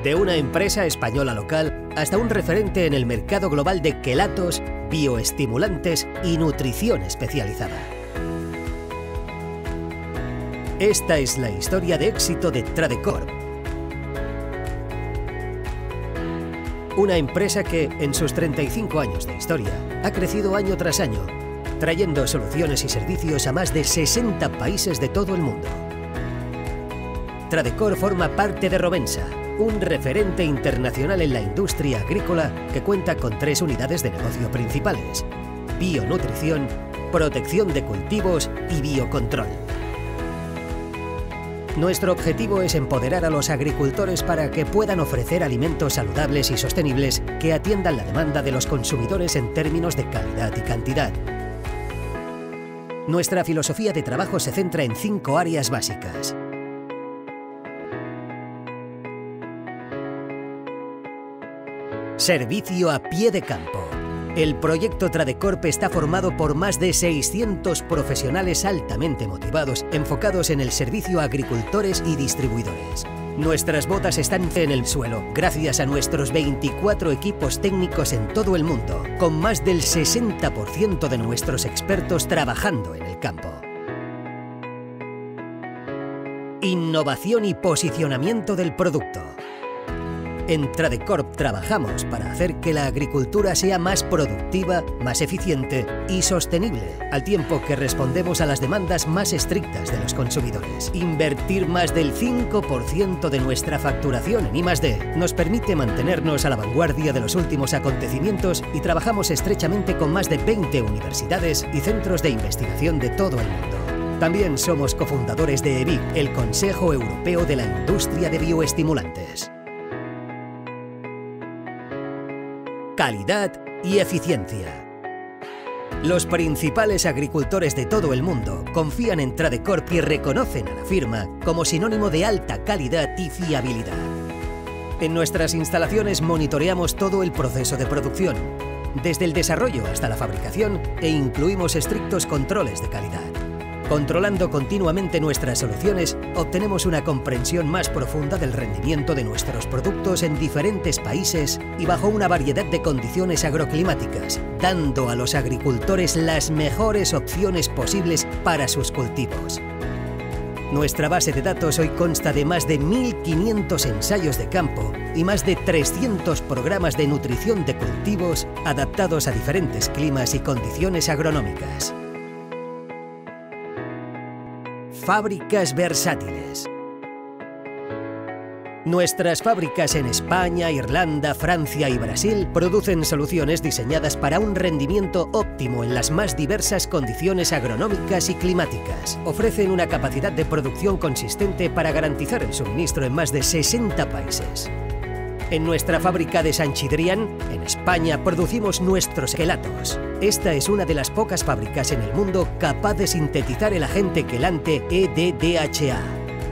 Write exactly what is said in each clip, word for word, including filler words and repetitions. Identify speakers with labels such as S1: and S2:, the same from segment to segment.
S1: De una empresa española local hasta un referente en el mercado global de quelatos, bioestimulantes y nutrición especializada. Esta es la historia de éxito de Tradecorp. Una empresa que, en sus treinta y cinco años de historia, ha crecido año tras año, trayendo soluciones y servicios a más de sesenta países de todo el mundo. Tradecorp forma parte de Rovensa, un referente internacional en la industria agrícola que cuenta con tres unidades de negocio principales: bionutrición, protección de cultivos y biocontrol. Nuestro objetivo es empoderar a los agricultores para que puedan ofrecer alimentos saludables y sostenibles que atiendan la demanda de los consumidores en términos de calidad y cantidad. Nuestra filosofía de trabajo se centra en cinco áreas básicas. Servicio a pie de campo. El proyecto Tradecorp está formado por más de seiscientos profesionales altamente motivados, enfocados en el servicio a agricultores y distribuidores. Nuestras botas están en el suelo, gracias a nuestros veinticuatro equipos técnicos en todo el mundo, con más del sesenta por ciento de nuestros expertos trabajando en el campo. Innovación y posicionamiento del producto. En Tradecorp trabajamos para hacer que la agricultura sea más productiva, más eficiente y sostenible, al tiempo que respondemos a las demandas más estrictas de los consumidores. Invertir más del cinco por ciento de nuestra facturación en I más D nos permite mantenernos a la vanguardia de los últimos acontecimientos y trabajamos estrechamente con más de veinte universidades y centros de investigación de todo el mundo. También somos cofundadores de E B I C, el Consejo Europeo de la Industria de Bioestimulantes. Calidad y eficiencia. Los principales agricultores de todo el mundo confían en Tradecorp y reconocen a la firma como sinónimo de alta calidad y fiabilidad. En nuestras instalaciones monitoreamos todo el proceso de producción, desde el desarrollo hasta la fabricación, e incluimos estrictos controles de calidad. Controlando continuamente nuestras soluciones, obtenemos una comprensión más profunda del rendimiento de nuestros productos en diferentes países y bajo una variedad de condiciones agroclimáticas, dando a los agricultores las mejores opciones posibles para sus cultivos. Nuestra base de datos hoy consta de más de mil quinientos ensayos de campo y más de trescientos programas de nutrición de cultivos adaptados a diferentes climas y condiciones agronómicas. Fábricas versátiles. Nuestras fábricas en España, Irlanda, Francia y Brasil producen soluciones diseñadas para un rendimiento óptimo en las más diversas condiciones agronómicas y climáticas. Ofrecen una capacidad de producción consistente para garantizar el suministro en más de sesenta países. En nuestra fábrica de Sant Chidrián, en España, producimos nuestros quelatos. Esta es una de las pocas fábricas en el mundo capaz de sintetizar el agente quelante E D D H A.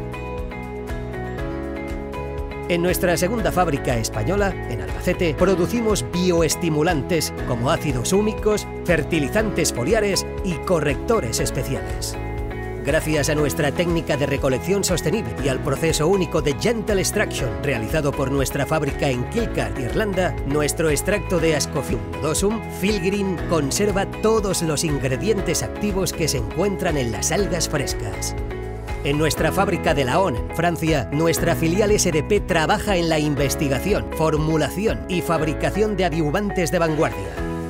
S1: En nuestra segunda fábrica española, en Albacete, producimos bioestimulantes como ácidos húmicos, fertilizantes foliares y correctores especiales. Gracias a nuestra técnica de recolección sostenible y al proceso único de Gentle Extraction realizado por nuestra fábrica en Kilcar, Irlanda, nuestro extracto de Ascophyllum nodosum Filgreen conserva todos los ingredientes activos que se encuentran en las algas frescas. En nuestra fábrica de Laon, en Francia, nuestra filial S D P trabaja en la investigación, formulación y fabricación de adyuvantes de vanguardia.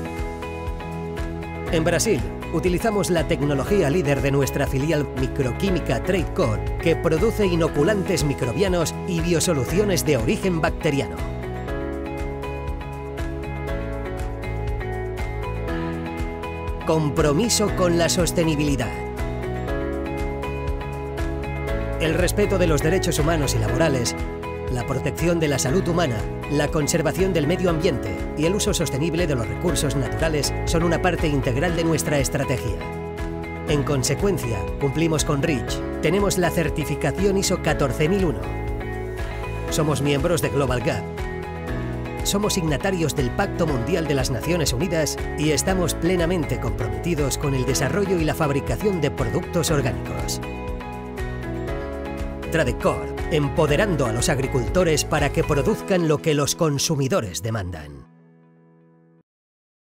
S1: En Brasil, utilizamos la tecnología líder de nuestra filial Microquímica Tradecorp, que produce inoculantes microbianos y biosoluciones de origen bacteriano. Compromiso con la sostenibilidad. El respeto de los derechos humanos y laborales, la protección de la salud humana, la conservación del medio ambiente y el uso sostenible de los recursos naturales son una parte integral de nuestra estrategia. En consecuencia, cumplimos con REACH. Tenemos la certificación I S O catorce mil uno. Somos miembros de Global Gap. Somos signatarios del Pacto Mundial de las Naciones Unidas y estamos plenamente comprometidos con el desarrollo y la fabricación de productos orgánicos. Tradecorp. empoderando a los agricultores para que produzcan lo que los consumidores demandan.